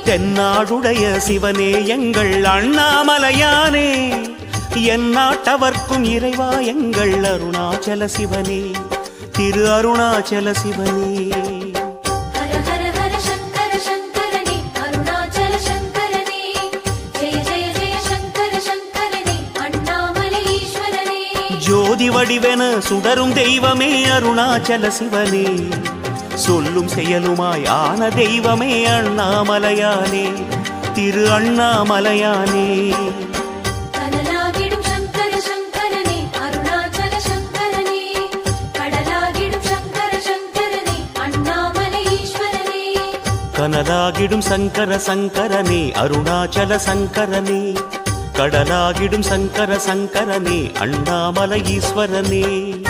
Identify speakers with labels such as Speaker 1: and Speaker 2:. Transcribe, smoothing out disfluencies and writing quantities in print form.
Speaker 1: தென்னாடுடைய சிவனே எங்கள் அண்ணாமலையானே எந்நாட்டவர்க்கும் இறைவா எங்கள் அருணாச்சல சிவனே திரு அருணாச்சல சிவனே ஜோதி வடிவென சுடரும் தெய்வமே அருணாச்சல சிவனே சொல்லும் செயலுமாய் ஆன தெய்வமே அண்ணாமலையானே திரு அண்ணாமலையானே
Speaker 2: கனலாகிடும் சங்கர சங்கரனே அருணாச்சல சங்கரனே கடலாகிடும் சங்கர சங்கரனே அண்ணாமலை ஈஸ்வரனே
Speaker 1: கனலாகிடும் சங்கர சங்கரனே அருணாச்சல சங்கரனே கடலாகிடும் சங்கர சங்கரனே அண்ணாமலை ஈஸ்வரனே